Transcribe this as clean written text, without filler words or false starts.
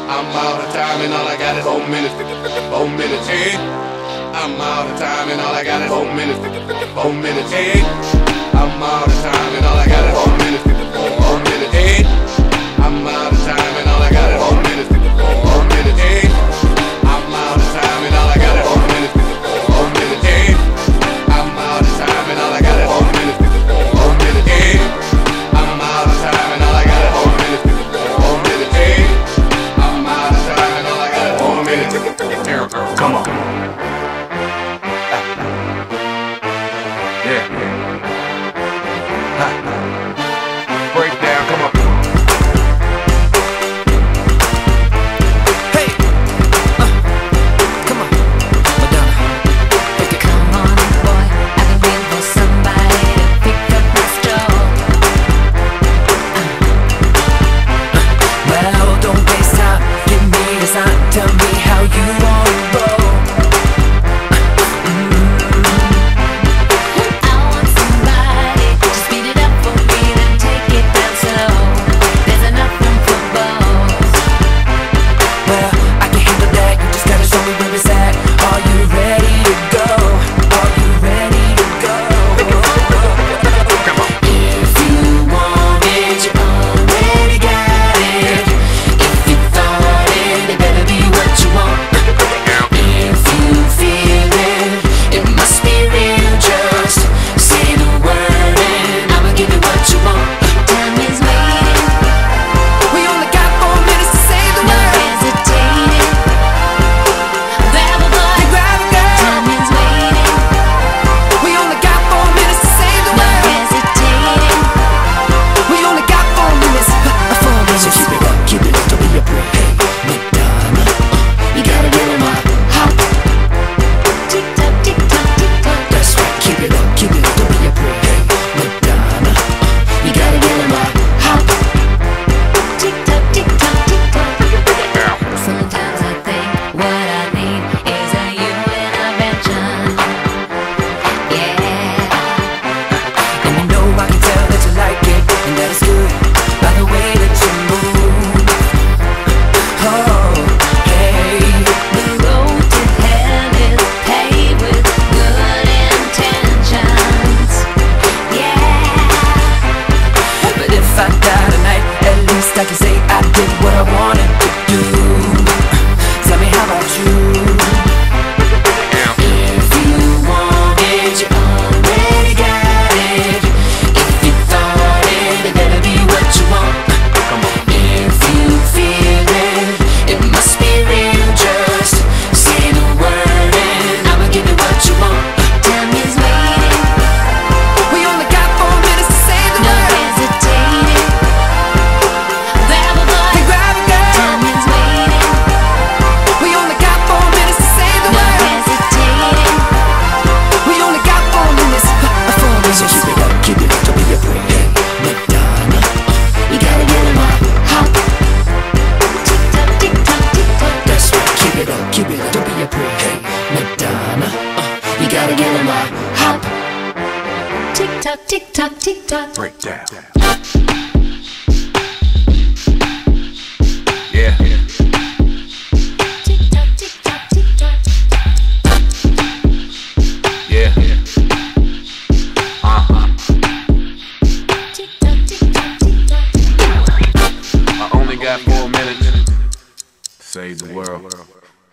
I'm out of time and all I got is 4 minutes. 4 minutes, hey. I'm out of time and all I got is 4 minutes. 4 minutes, hey. I'm out of time and all I got is 4 minutes. 4 minutes, hey. I'm out of time and all I got is 4 minutes. 4 minutes, hey. I'm out of time and all I got is 4 minutes. 4 minutes, hey. I'm out of time and all I got is 4 minutes. 4 minutes, hey. I'm out of time and all I got is 4 minutes. 4 minutes, hey. I'm out of time and all I got is 4 minutes. Come on. Yeah. Break down, come on. Hey, come on, Madonna. Come on, boy, I've been waiting for somebody to pick up my straw. Well, don't waste time. Give me the sign. Tell me how you wanna roll. I want somebody to speed it up for me, then take it down slow. There's enough room for both. Well, I can handle that. You just gotta show me where it's at. Are you ready to go? Are you ready to go? If you want it, you already got it. If you thought it, it better be what you want. If you feel it, it must be real. Just say the word and I'ma give you what you want. Time is waiting, We only got 4 minutes to say the no word. hesitating. Grab a boy, Grab a girl. time is waiting. We only got 4 minutes to say the No word. hesitating. We only got 4 minutes. 4 minutes. So keep it up, don't be a break. Hey, Madonna, you gotta get on my hop. Tick tock, tick tock, tick tock. That's right, keep it up, don't be a break. Hey, Madonna, you gotta get on my hop. Tick tock, tick tock, tick tock. Sometimes I think what I need is a human intervention. Yeah. And you know I can tell that you like it, and that is good by the way that you move. Oh, hey. The road to hell is paved with good intentions. Yeah. But if I die tonight, at least I can say I did what I wanted to do. Tell me, how about you? If you want it, you already got it. If you thought it, it better be what you want. If you feel it, it must be real. Just say the word and I'ma give you what you want. Time is waiting, We only got 4 minutes to say the no word. hesitating. Grab a boy, Grab a girl. time is waiting. We only got 4 minutes to say the No word. hesitating. We only got 4 minutes. 4 minutes. So keep it up, don't be a break. Hey, Madonna, you gotta get on my hop. Tick tock, tick tock, tick tock. That's right, keep it up, don't be a break. Hey, Madonna, you gotta get on my hop. Tick tock, tick tock, tick tock. Break down. Yeah. Tick tock, tick tock, tick tock. Yeah. Tick tock, tick tock, tick tock. I only got 4 minutes. Save the world.